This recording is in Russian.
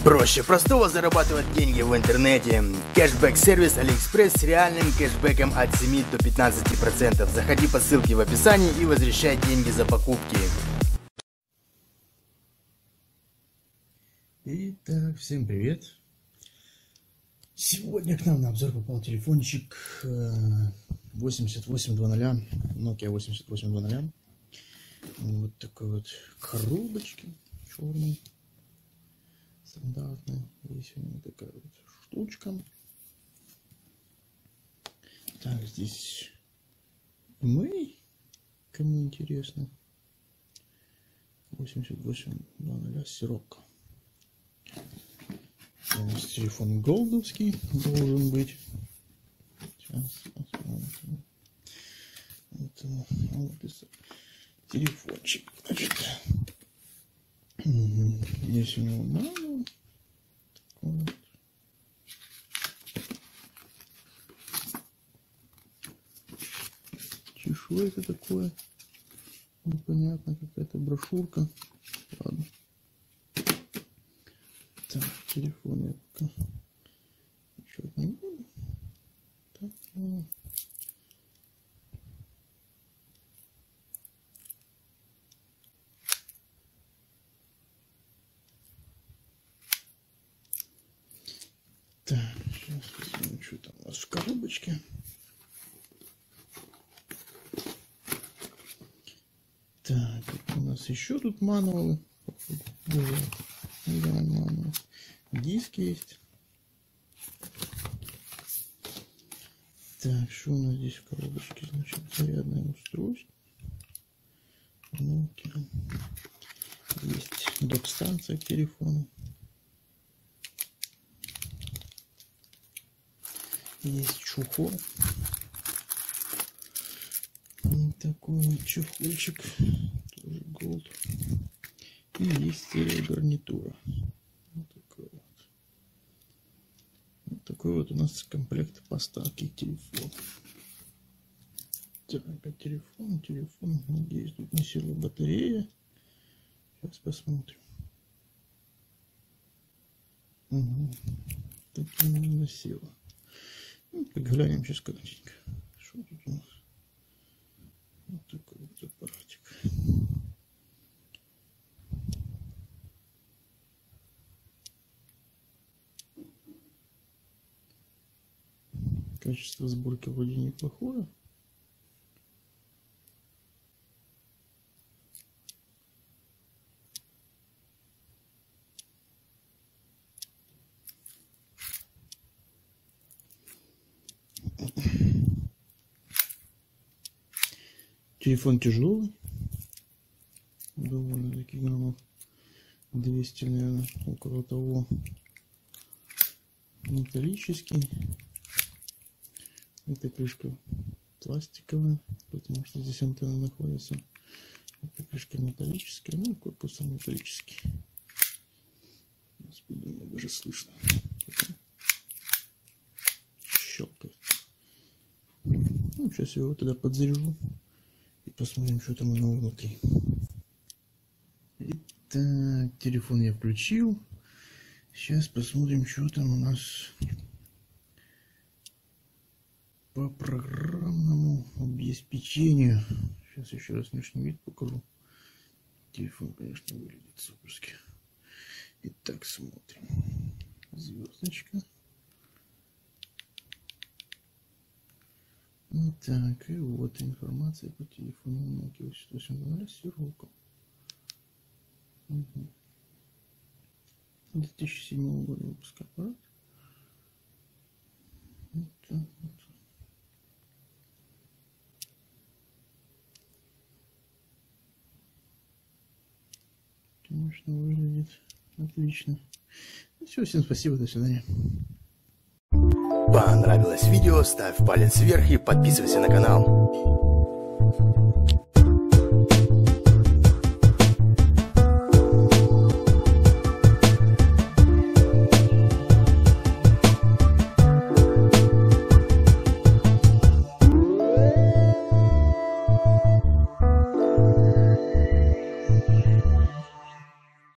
Проще простого зарабатывать деньги в интернете. Кэшбэк-сервис AliExpress с реальным кэшбэком от 7 до 15%. Заходи по ссылке в описании и возвращай деньги за покупки. Итак, всем привет. Сегодня к нам на обзор попал телефончик 8800, Nokia 8800. Вот такой вот коробочки черный. Стандартная. Здесь у него такая вот штучка. Так, здесь мы, кому интересно, 8800 сиропка. У нас телефон голдовский должен быть. Сейчас посмотрим. Вот телефончик. Значит, здесь у него мало. Вот. Что это такое? Непонятно, какая-то брошюрка. Ладно. Так, телефон я пока ничего не буду. Так, ну. Так, сейчас посмотрим, что там у нас в коробочке. Так, у нас еще тут мануалы. Да, мануал. Диск есть. Так, что у нас здесь в коробочке? Значит, зарядное устройство. Nokia. Есть док-станция к телефону. Есть чехол. Вот такой вот чехольчик. Тоже голд. И есть стереогарнитура. Вот такой вот. Вот такой вот у нас комплект поставки к телефону. Так, опять телефон. Надеюсь, тут не села батарея. Сейчас посмотрим. Угу. Так и не села. Глянем сейчас коротенько. Что тут у нас? Вот такой вот аппаратик. Качество сборки вроде неплохое. Телефон тяжелый, довольно-таки граммов 200, наверное, около того. Металлический. Эта крышка пластиковая, потому что здесь антенна находится. Эта крышка металлическая, ну и корпус металлический. Господи, мне даже слышно. Щелкает. Ну, сейчас я его тогда подзаряжу. И посмотрим, что там оно внутри. Итак, телефон я включил. Сейчас посмотрим, что там у нас по программному обеспечению. Сейчас еще раз внешний вид покажу. Телефон, конечно, выглядит суперски. Итак, смотрим. Звездочка. Так, и вот информация по телефону Nokia 8800 сиропка. 2007 года выпуска аппарат. Вот так вот. Конечно, выглядит отлично. Ну, все, всем спасибо, до свидания. Понравилось видео? Ставь палец вверх и подписывайся на канал.